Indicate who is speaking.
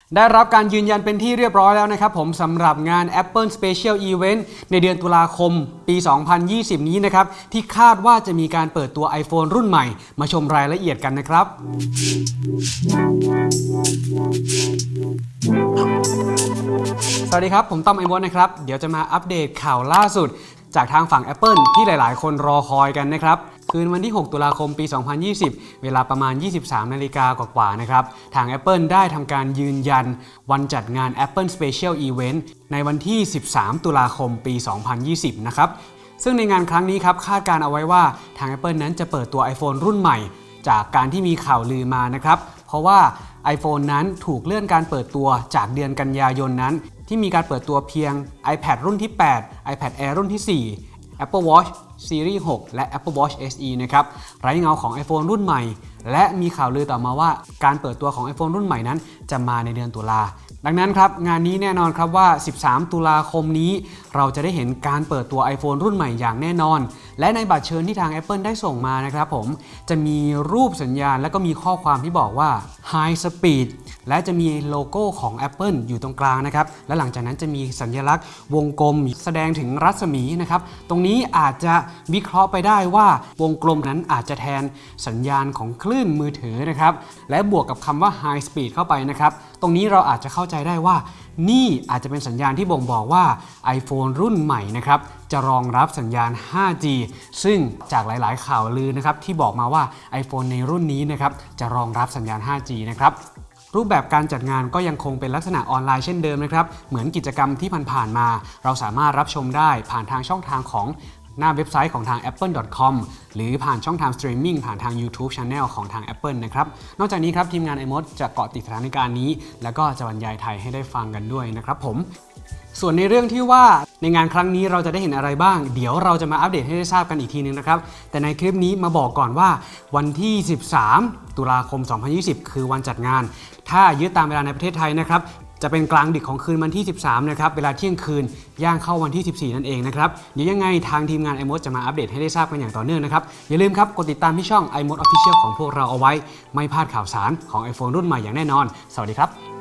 Speaker 1: ได้รับการยืนยันเป็นที่เรียบร้อยแล้วนะครับผมสำหรับงาน Apple Special Event ในเดือนตุลาคมปี 2020 นี้นะครับที่คาดว่าจะมีการเปิดตัว iPhone รุ่นใหม่มาชมรายละเอียดกันนะครับสวัสดีครับผมต้อมไอมดนะครับเดี๋ยวจะมาอัปเดตข่าวล่าสุดจากทางฝั่ง Apple ที่หลายๆคนรอคอยกันนะครับคืนวันที่ 6 ตุลาคมปี 2020 เวลาประมาณ 23 นาฬิกากว่าๆนะครับทาง Apple ได้ทำการยืนยันวันจัดงาน Apple Special Event ในวันที่ 13 ตุลาคมปี 2020 นะครับซึ่งในงานครั้งนี้ครับคาดการเอาไว้ว่าทาง Apple นั้นจะเปิดตัว iPhone รุ่นใหม่จากการที่มีข่าวลือมานะครับเพราะว่า iPhone นั้นถูกเลื่อนการเปิดตัวจากเดือนกันยายนนั้นที่มีการเปิดตัวเพียง iPad รุ่นที่ 8 iPad Air รุ่นที่ 4 Apple Watch Series 6 และ Apple Watch SE นะครับไร้เงาของ iPhone รุ่นใหม่และมีข่าวลือต่อมาว่าการเปิดตัวของ iPhone รุ่นใหม่นั้นจะมาในเดือนตุลาดังนั้นครับงานนี้แน่นอนครับว่า 13 ตุลาคมนี้เราจะได้เห็นการเปิดตัว iPhone รุ่นใหม่อย่างแน่นอนและในบัตรเชิญที่ทาง Apple ได้ส่งมานะครับผมจะมีรูปสัญญาณและก็มีข้อความที่บอกว่า High Speed และจะมีโลโก้ของ Apple อยู่ตรงกลางนะครับและหลังจากนั้นจะมีสัญลักษณ์วงกลมแสดงถึงรัศมีนะครับตรงนี้อาจจะวิเคราะห์ไปได้ว่าวงกลมนั้นอาจจะแทนสัญญาณของคลื่นมือถือนะครับและบวกกับคำว่า High Speed เข้าไปนะครับตรงนี้เราอาจจะเข้าใจได้ว่านี่อาจจะเป็นสัญญาณที่บ่งบอกว่า iPhone รุ่นใหม่นะครับจะรองรับสัญญาณ 5G ซึ่งจากหลายๆข่าวลือนะครับที่บอกมาว่า iPhone ในรุ่นนี้นะครับจะรองรับสัญญาณ 5G นะครับรูปแบบการจัดงานก็ยังคงเป็นลักษณะออนไลน์เช่นเดิมนะครับเหมือนกิจกรรมที่ผ่านๆมาเราสามารถรับชมได้ผ่านทางช่องทางของหน้าเว็บไซต์ของทาง apple.com หรือผ่านช่องทางสตรีมมิ่งผ่านทาง YouTube Channel ของทาง Apple นะครับนอกจากนี้ครับทีมงาน iMod จะเกาะติดสถานการณ์นี้แล้วก็จะบรรยายไทยให้ได้ฟังกันด้วยนะครับผมส่วนในเรื่องที่ว่าในงานครั้งนี้เราจะได้เห็นอะไรบ้างเดี๋ยวเราจะมาอัปเดตให้ได้ทราบกันอีกทีนึงนะครับแต่ในคลิปนี้มาบอกก่อนว่าวันที่ 13 ตุลาคม 2020 คือวันจัดงานถ้ายึดตามเวลาในประเทศไทยนะครับจะเป็นกลางดึกของคืนวันที่ 13 นะครับเวลาเที่ยงคืนย่างเข้าวันที่ 14 นั่นเองนะครับเดี๋ยวยังไงทางทีมงาน iMod จะมาอัปเดตให้ได้ทราบกันอย่างต่อเนื่องนะครับอย่าลืมครับกดติดตามที่ช่อง iMod Official ของพวกเราเอาไว้ไม่พลาดข่าวสารของ iPhone รุ่นใหม่อย่างแน่นอนสวัสดีครับ